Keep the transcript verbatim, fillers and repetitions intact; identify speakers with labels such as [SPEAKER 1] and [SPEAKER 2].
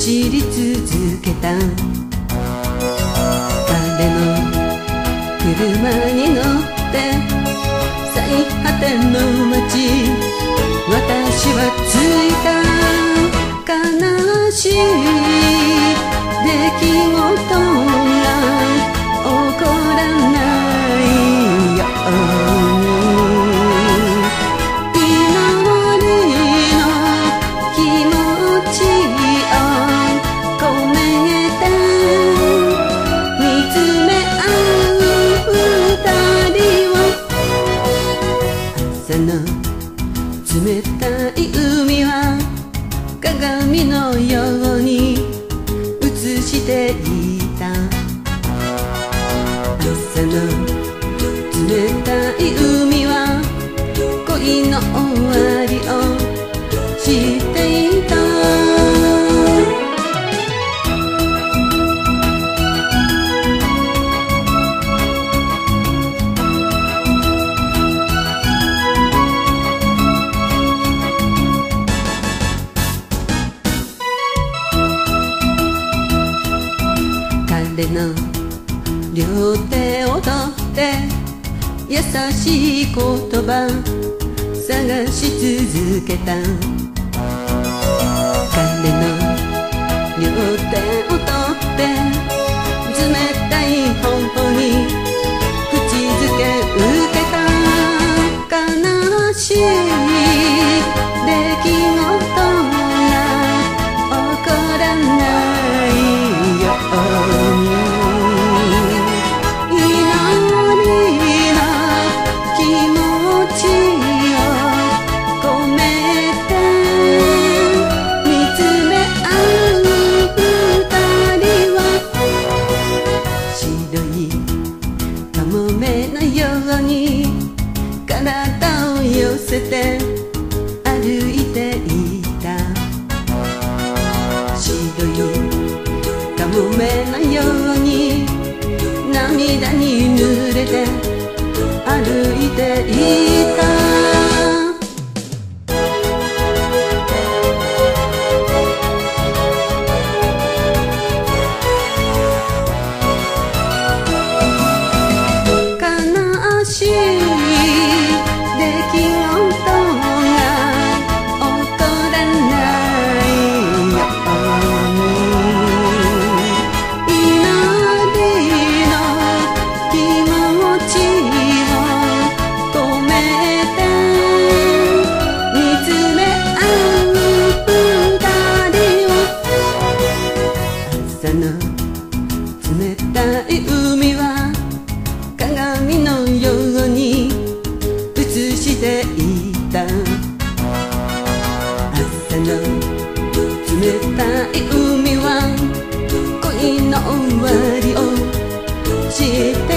[SPEAKER 1] 走り続けた。彼の車に乗って最果ての街、私は着いた。悲しい出来事が起こらないように、祈りの気持ちを込めて見つめ合う二人を、朝の冷たい海は鏡のように映していた。朝の冷たい海は恋の終わりを知っていた。彼の両手を取って優しい言葉探し続けた。彼の両手を取って冷たい頬に口づけ受けた。悲しい出来事が起こらないように、体を寄せて歩いていた。白いカモメのように涙に濡れて歩いていた。悲しい冷たい海は鏡のように映していた。朝の冷たい海は恋の終わりを知って